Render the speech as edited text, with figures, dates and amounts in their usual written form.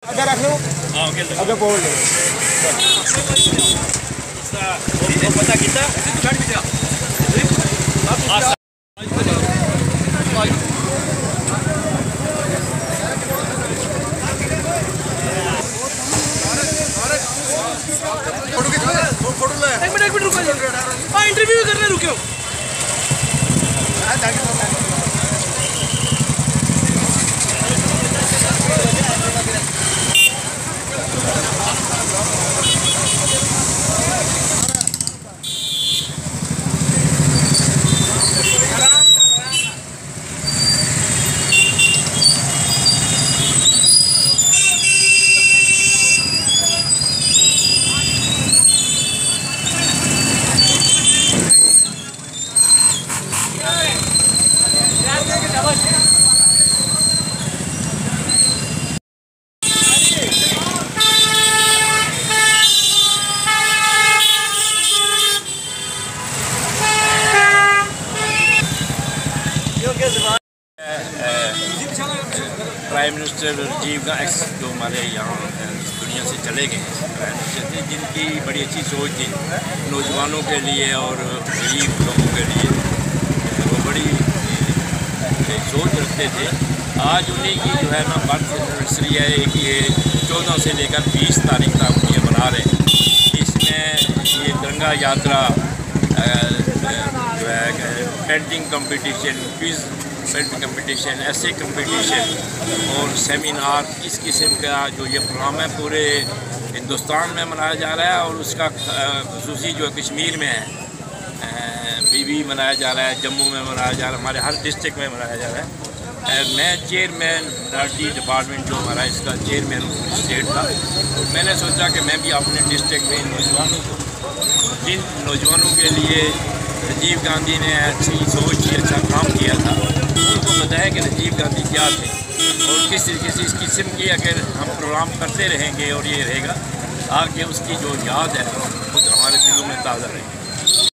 अगर रख लो अगर बोल लो पता किया एक मिनट रुको इंटरव्यू करने रुके हो। प्राइम मिनिस्टर राजीव गांधी जो हमारे यहाँ दुनिया से चले गए प्राइम मिनिस्टर थे, जिनकी बड़ी अच्छी सोच थी नौजवानों के लिए और गरीब लोगों के लिए। वो बड़ी सोच रखते थे। आज उन्हीं की जो है ना बर्थ एनिवर्सरी है कि ये 14 से लेकर 20 तारीख तक ये मना रहे हैं। इसमें ये तिरंगा यात्रा जो है painting competition, quiz painting competition, ऐसे कंपटीशन और सेमिनार, इस किस्म का जो ये प्रोग्राम है पूरे हिंदुस्तान में मनाया जा रहा है। और उसका खसूसी जो कश्मीर में है भी मनाया जा रहा है, जम्मू में मनाया जा रहा है, हमारे हर डिस्ट्रिक्ट में मनाया जा रहा है। मैं चेयरमैन मिनॉरिटी डिपार्टमेंट जो हमारा इसका चेयरमैन स्टेट था, तो मैंने सोचा कि मैं भी अपने डिस्ट्रिक्ट में नौजवानों को, जिन नौजवानों के लिए राजीव गांधी ने अच्छी सोच की, अच्छा काम किया था, उनको बताया कि राजीव गांधी क्या थे और किस तरीके से इस किस्म की अगर हम प्रोग्राम करते रहेंगे और ये रहेगा आगे उसकी जो याद है वो तो हमारे दिलों में ताज़ा रहेगी।